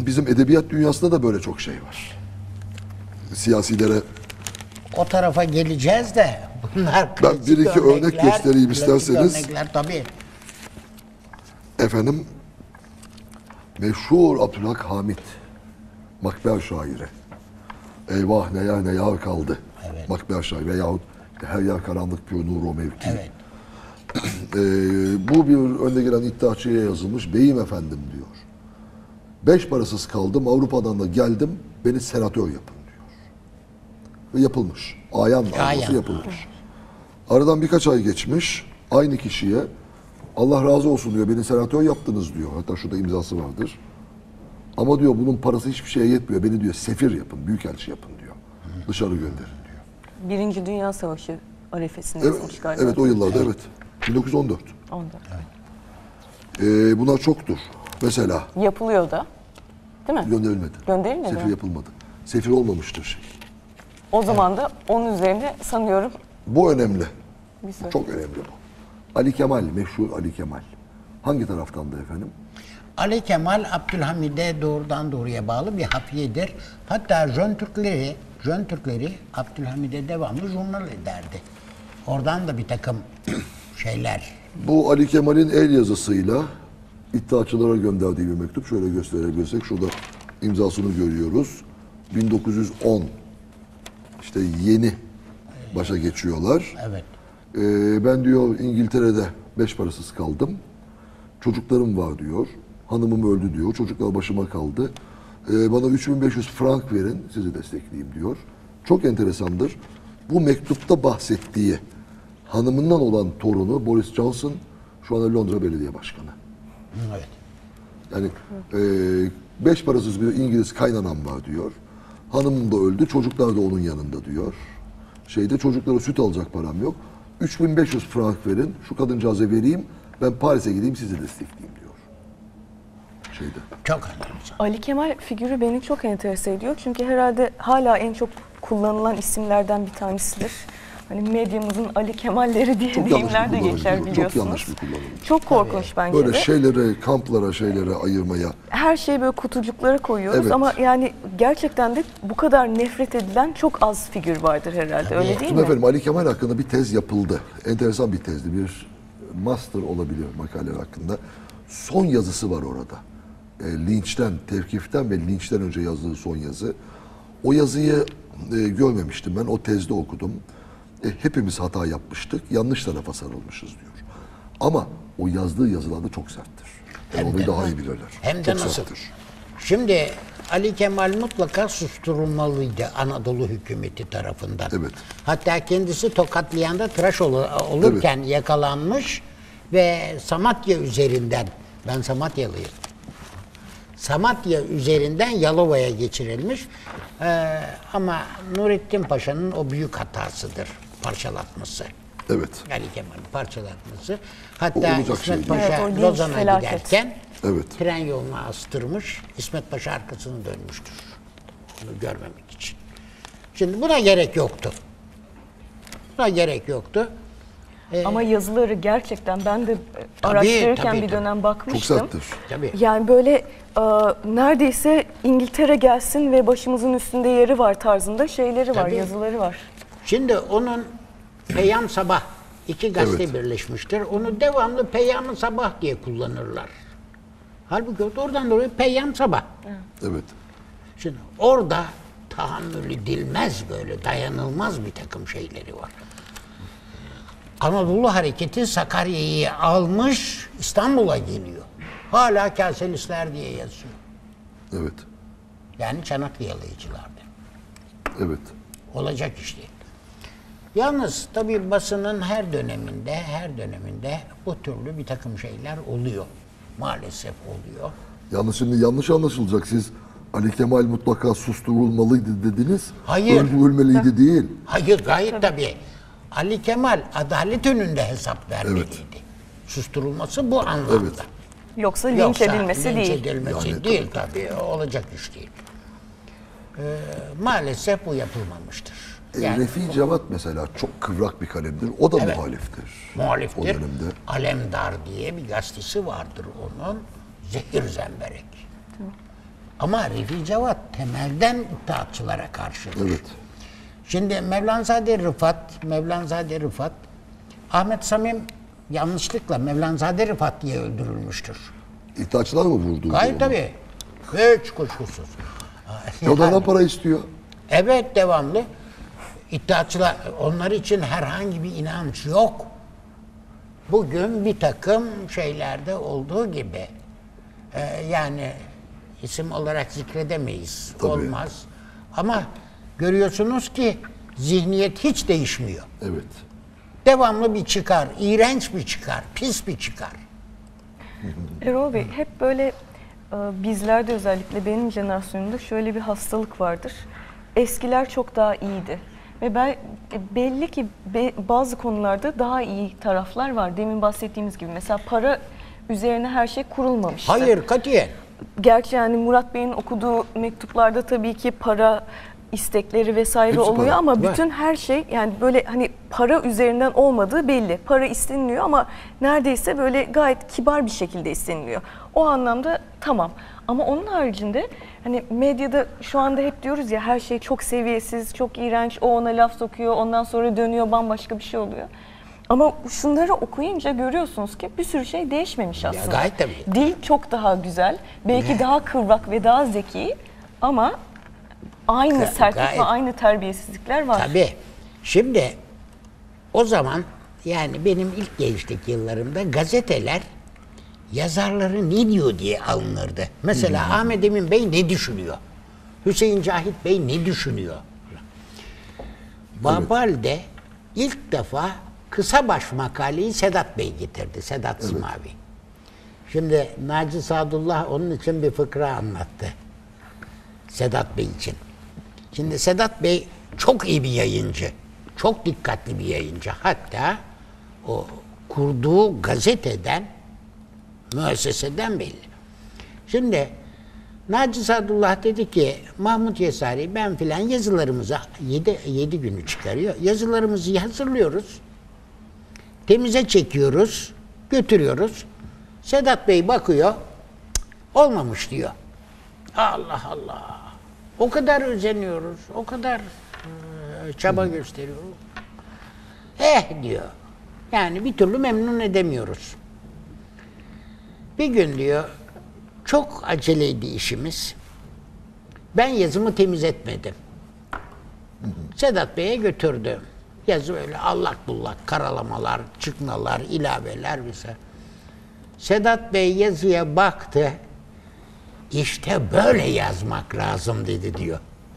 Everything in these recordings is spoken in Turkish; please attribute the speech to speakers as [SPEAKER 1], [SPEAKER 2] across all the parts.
[SPEAKER 1] bizim edebiyat dünyasında da böyle çok şey var. Siyasilere
[SPEAKER 2] O tarafa geleceğiz de bunlar
[SPEAKER 1] ben bir iki örnek göstereyim
[SPEAKER 2] klasik
[SPEAKER 1] isterseniz.
[SPEAKER 2] Örnekler tabii.
[SPEAKER 1] Efendim, meşhur Abdülhak Hamit, Makber şairi. Eyvah ne yer ne yar kaldı.
[SPEAKER 2] Evet.
[SPEAKER 1] Makber şairi veyahut her yer karanlık pür nur o mevki.
[SPEAKER 2] Evet.
[SPEAKER 1] Bu bir önde gelen iddiaçıya yazılmış. Beyim efendim diyor. 5 parasız kaldım, Avrupa'dan da geldim, beni senatör yapın diyor. Ve yapılmış. Ayan davası yapılmış. Aradan birkaç ay geçmiş, aynı kişiye Allah razı olsun diyor, beni senatör yaptınız diyor. Hatta şurada imzası vardır. Ama diyor bunun parası hiçbir şeye yetmiyor, beni diyor sefir yapın, büyükelçi yapın diyor. Dışarı gönderin diyor.
[SPEAKER 3] Birinci Dünya Savaşı arifesinde
[SPEAKER 1] Evet,
[SPEAKER 3] yazılmış galiba.
[SPEAKER 1] evet o yıllarda evet. 1914.
[SPEAKER 3] 14.
[SPEAKER 1] Bunlar çoktur. Mesela
[SPEAKER 3] Yapılıyor da. Değil mi?
[SPEAKER 1] gönderilmedi.
[SPEAKER 3] Gönderilmedi
[SPEAKER 1] Sefir
[SPEAKER 3] mi?
[SPEAKER 1] yapılmadı. Sefir olmamıştır şey.
[SPEAKER 3] O zaman da onun üzerine sanıyorum
[SPEAKER 1] Bu önemli.
[SPEAKER 3] bir soru.
[SPEAKER 1] Çok önemli bu. Ali Kemal, meşhur Ali Kemal. Hangi taraftandı efendim?
[SPEAKER 2] Ali Kemal Abdülhamid'e doğrudan doğruya bağlı bir hafiyedir. Hatta Jön Türkleri Abdülhamid'e devamlı jurnal ederdi. Oradan da bir takım şeyler.
[SPEAKER 1] Bu Ali Kemal'in el yazısıyla iddiaçılara gönderdiği bir mektup. Şöyle gösterebilirsek şurada imzasını görüyoruz. 1910 işte yeni başa geçiyorlar.
[SPEAKER 2] Evet.
[SPEAKER 1] Ben diyor İngiltere'de 5 parasız kaldım. Çocuklarım var diyor. Hanımım öldü diyor. Çocuklar başıma kaldı. Bana 3500 frank verin, sizi destekleyeyim diyor. Çok enteresandır. Bu mektupta bahsettiği hanımından olan torunu Boris Johnson şu anda Londra Belediye Başkanı.
[SPEAKER 2] Evet.
[SPEAKER 1] Yani 5 parasız bir İngiliz kaynanam var diyor. Hanımım da öldü, çocuklar da onun yanında diyor. Çocuklara süt alacak param yok. 3500 frank verin, şu kadıncağıza vereyim, ben Paris'e gideyim sizi destekleyeyim diyor.
[SPEAKER 2] Çok enteresan.
[SPEAKER 3] Ali Kemal figürü beni çok enterese ediyor. Çünkü herhalde hala en çok kullanılan isimlerden bir tanesidir. Hani medyamızın Ali Kemal'leri diye
[SPEAKER 1] Çok yanlış
[SPEAKER 3] deyimler
[SPEAKER 1] bir
[SPEAKER 3] de
[SPEAKER 1] kullanım.
[SPEAKER 3] geçer
[SPEAKER 1] Çok
[SPEAKER 3] biliyorsunuz.
[SPEAKER 1] yanlış bir kullanım.
[SPEAKER 3] Çok korkunç bence
[SPEAKER 1] Böyle
[SPEAKER 3] de.
[SPEAKER 1] şeylere, kamplara, şeylere ayırmaya.
[SPEAKER 3] Her şeyi böyle kutucuklara koyuyoruz
[SPEAKER 1] Evet.
[SPEAKER 3] ama yani gerçekten de bu kadar nefret edilen çok az figür vardır herhalde. Öyle değil
[SPEAKER 1] Şimdi
[SPEAKER 3] mi?
[SPEAKER 1] efendim Ali Kemal hakkında bir tez yapıldı. Enteresan bir tezdi. Bir master olabilir makaleler hakkında. Son yazısı var orada. Linçten, tevkiften ve linçten önce yazdığı son yazı. O yazıyı görmemiştim ben. O tezde okudum. Hepimiz hata yapmıştık. Yanlış tarafa sarılmışız diyor. Ama o yazdığı yazılarda çok serttir. Yani onu daha iyi bilirler.
[SPEAKER 2] Hem de
[SPEAKER 1] çok
[SPEAKER 2] nasıl?
[SPEAKER 1] serttir.
[SPEAKER 2] Şimdi Ali Kemal mutlaka susturulmalıydı Anadolu hükümeti tarafından.
[SPEAKER 1] Evet.
[SPEAKER 2] Hatta kendisi Tokatlıyan'da tıraş olurken yakalanmış ve Samatya üzerinden, ben Samatyalıyım, Samatya üzerinden Yalova'ya geçirilmiş. Ama Nurettin Paşa'nın o büyük hatasıdır, parçalatması.
[SPEAKER 1] Evet.
[SPEAKER 2] Ali Kemal'in parçalatması.
[SPEAKER 1] O
[SPEAKER 2] Hatta
[SPEAKER 1] olacak
[SPEAKER 2] İsmet
[SPEAKER 1] şey değil.
[SPEAKER 2] Paşa
[SPEAKER 3] Evet, o linç
[SPEAKER 2] Lozan'a
[SPEAKER 3] felaket.
[SPEAKER 2] giderken
[SPEAKER 1] Evet.
[SPEAKER 2] tren yoluna astırmış. İsmet Paşa arkasını dönmüştür. Bunu görmemek için. Şimdi buna gerek yoktu. Buna gerek yoktu.
[SPEAKER 3] Ama yazıları gerçekten ben de araştırırken
[SPEAKER 2] tabii,
[SPEAKER 3] bir dönem
[SPEAKER 1] Çok
[SPEAKER 3] bakmıştım.
[SPEAKER 1] serttir.
[SPEAKER 2] Tabii.
[SPEAKER 3] Yani böyle neredeyse İngiltere gelsin ve başımızın üstünde yeri var tarzında şeyleri var,
[SPEAKER 2] Tabii.
[SPEAKER 3] yazıları var.
[SPEAKER 2] Şimdi onun Peyam Sabah, iki gazete
[SPEAKER 1] Evet.
[SPEAKER 2] birleşmiştir. Onu devamlı Peyam-ı Sabah diye kullanırlar. Halbuki oradan dolayı Peyam Sabah.
[SPEAKER 1] Evet.
[SPEAKER 2] Şimdi orada tahammül edilmez, böyle dayanılmaz bir takım şeyleri var. Anadolu Hareketi Sakarya'yı almış, İstanbul'a geliyor. Hala Kaselistler diye yazıyor.
[SPEAKER 1] Evet.
[SPEAKER 2] Yani Çanakkale'cilerdi.
[SPEAKER 1] Evet.
[SPEAKER 2] Olacak iş değil. Yalnız tabii basının her döneminde bu türlü bir takım şeyler oluyor. Maalesef oluyor.
[SPEAKER 1] Yalnız şimdi yanlış anlaşılacak. Siz Ali Kemal mutlaka susturulmalıydı dediniz.
[SPEAKER 2] Hayır.
[SPEAKER 1] Öldürülmeliydi değil.
[SPEAKER 2] Hayır, gayet tabii. Ali Kemal adalet önünde hesap vermeliydi. Susturulması bu anlamda.
[SPEAKER 1] Evet.
[SPEAKER 3] Yoksa linç
[SPEAKER 2] Yoksa
[SPEAKER 3] edilmesi
[SPEAKER 2] linç
[SPEAKER 3] değil.
[SPEAKER 2] edilmesi
[SPEAKER 1] Yani
[SPEAKER 2] değil tabii. Olacak iş değil. Maalesef bu yapılmamıştır. Yani
[SPEAKER 1] Refi Cevat mesela çok kıvrak bir kalemdir. O da
[SPEAKER 2] Evet.
[SPEAKER 1] muhaliftir. O
[SPEAKER 2] muhaliftir.
[SPEAKER 1] dönemde.
[SPEAKER 2] Alemdar diye bir gazetesi vardır onun. Zehir zemberek. Ama Refi Cevat temelden İttihatçılara karşıdır.
[SPEAKER 1] Evet.
[SPEAKER 2] Şimdi Mevlanzade Rıfat, Ahmet Samim yanlışlıkla Mevlanzade Rıfat diye öldürülmüştür.
[SPEAKER 1] İttihatçılar mı vurdu?
[SPEAKER 2] Gayet tabii. Hiç kuşkusuz.
[SPEAKER 1] Yoldan para istiyor.
[SPEAKER 2] Evet, devamlı. İttihatçılar, onlar için herhangi bir inanç yok. Bugün bir takım şeylerde olduğu gibi yani isim olarak zikredemeyiz.
[SPEAKER 1] Tabii.
[SPEAKER 2] Olmaz. Ama görüyorsunuz ki zihniyet hiç değişmiyor.
[SPEAKER 1] Evet.
[SPEAKER 2] Devamlı bir çıkar, iğrenç bir çıkar, pis bir çıkar.
[SPEAKER 3] Erol Bey, hep böyle bizlerde, özellikle benim jenerasyonumda şöyle bir hastalık vardır. Eskiler çok daha iyiydi. Ve belli ki bazı konularda daha iyi taraflar var. Demin bahsettiğimiz gibi mesela para üzerine her şey kurulmamıştı.
[SPEAKER 2] Hayır, katiyen.
[SPEAKER 3] Gerçi yani Murat Bey'in okuduğu mektuplarda tabii ki para istekleri vesaire
[SPEAKER 1] Hepsi
[SPEAKER 3] oluyor
[SPEAKER 1] para.
[SPEAKER 3] ama
[SPEAKER 2] Var.
[SPEAKER 3] bütün her şey yani böyle hani para üzerinden olmadığı belli. Para isteniliyor ama neredeyse böyle gayet kibar bir şekilde isteniliyor. O anlamda tamam. Ama onun haricinde hani medyada şu anda hep diyoruz ya, her şey çok seviyesiz, çok iğrenç, o ona laf sokuyor, ondan sonra dönüyor bambaşka bir şey oluyor. Ama şunları okuyunca görüyorsunuz ki bir sürü şey değişmemiş aslında.
[SPEAKER 2] gayet tabii.
[SPEAKER 3] Dil çok daha güzel, belki daha kıvrak ve daha zeki ama aynı sertlik
[SPEAKER 2] gayet.
[SPEAKER 3] ve aynı terbiyesizlikler var.
[SPEAKER 2] Tabii. Şimdi o zaman yani benim ilk gençlik yıllarımda gazeteler yazarları ne diyor diye alınırdı. Mesela Ahmet Emin Bey ne düşünüyor? Hüseyin Cahit Bey ne düşünüyor? Babal'de ilk defa kısa baş makaleyi Sedat Bey getirdi. Sedat Simavi. Şimdi Naci Sadullah onun için bir fıkra anlattı. Sedat Bey için. Şimdi Sedat Bey çok iyi bir yayıncı. Çok dikkatli bir yayıncı. Hatta o kurduğu gazeteden, müesseseden belli. Şimdi Naci Sadullah dedi ki Mahmut Yesari ben filan yazılarımızı 7 günü çıkarıyor. Yazılarımızı hazırlıyoruz. Temize çekiyoruz. Götürüyoruz. Sedat Bey bakıyor. Olmamış diyor. Allah Allah. O kadar özeniyoruz. O kadar çaba gösteriyoruz. Diyor. Yani bir türlü memnun edemiyoruz. Bir gün diyor çok aceleydi işimiz. Ben yazımı temiz etmedim. Sedat Bey'e götürdüm. Yazı öyle allak bullak karalamalar, çıkmalar, ilaveler vesaire. Sedat Bey yazıya baktı. İşte böyle yazmak lazım dedi diyor.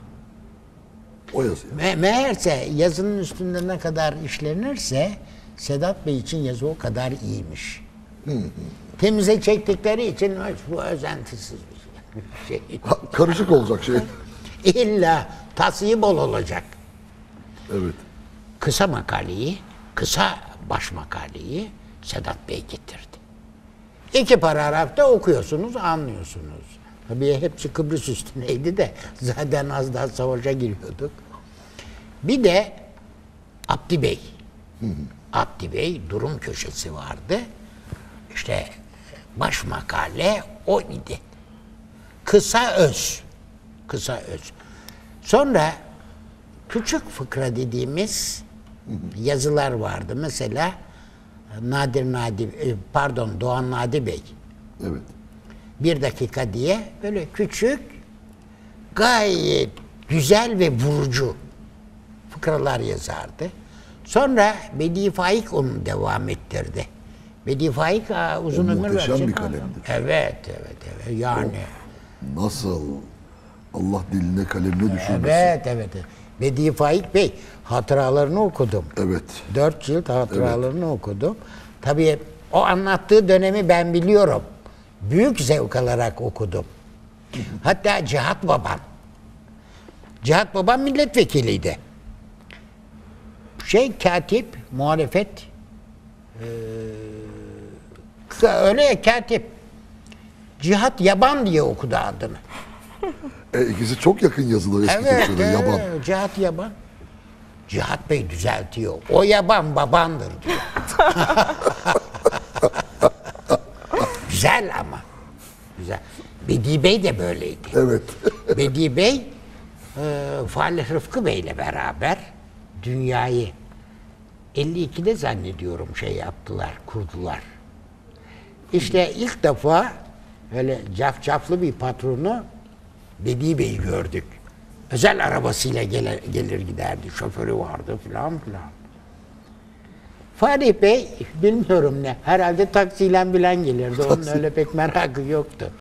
[SPEAKER 1] O yazıyor.
[SPEAKER 2] Meğerse yazının üstünde ne kadar işlenirse Sedat Bey için yazı o kadar iyiymiş. Temize çektikleri için bu özentisiz bir şey.
[SPEAKER 1] Karışık olacak şey.
[SPEAKER 2] İlla tasıyı bol olacak.
[SPEAKER 1] Evet.
[SPEAKER 2] Kısa makaleyi, kısa baş makaleyi Sedat Bey getirdi. 2 paragrafta okuyorsunuz, anlıyorsunuz. Tabii hepsi Kıbrıs üstüneydi de zaten az daha savaşa giriyorduk. Bir de Abdi Bey. Abdi Bey durum köşesi vardı. İşte baş makale o idi. Kısa öz. Kısa öz. Sonra küçük fıkra dediğimiz yazılar vardı. Mesela Doğan Nadi Bey.
[SPEAKER 1] Evet.
[SPEAKER 2] 1 dakika diye böyle küçük, gayet güzel ve vurucu fıkralar yazardı. Sonra Bedi Faik onu devam ettirdi. Bedi Faik uzun ömür
[SPEAKER 1] Muhteşem
[SPEAKER 2] verecek.
[SPEAKER 1] bir kalemdir.
[SPEAKER 2] Evet. Yani.
[SPEAKER 1] Nasıl Allah diline kalemine düşürmesin.
[SPEAKER 2] Evet. Bedi Faik Bey hatıralarını okudum.
[SPEAKER 1] Evet.
[SPEAKER 2] 4 cilt hatıralarını okudum. Tabii o anlattığı dönemi ben biliyorum. Büyük zevk alarak okudum. Hatta Cihat Babam milletvekiliydi. Katip, muhalefet öyle ya, katip. Cihat Yaban diye okudu adını.
[SPEAKER 1] İkisi çok yakın yazılar eski Türkçe'de. Yaban.
[SPEAKER 2] Cihat Yaban. Cihat Bey düzeltiyor. O yaban babandır diyor. Güzel ama. Güzel. Bedi Bey de böyleydi.
[SPEAKER 1] Evet.
[SPEAKER 2] Bedi Bey, Falih Rıfkı Bey ile beraber dünyayı 52'de zannediyorum şey yaptılar, kurdular. İşte ilk defa öyle cafcaflı bir patronu Bedi Bey'i gördük. Özel arabasıyla gelir giderdi, şoförü vardı filan filan. Falih Bey bilmiyorum ne, herhalde taksiyle bilen gelirdi, onun öyle pek merakı yoktu.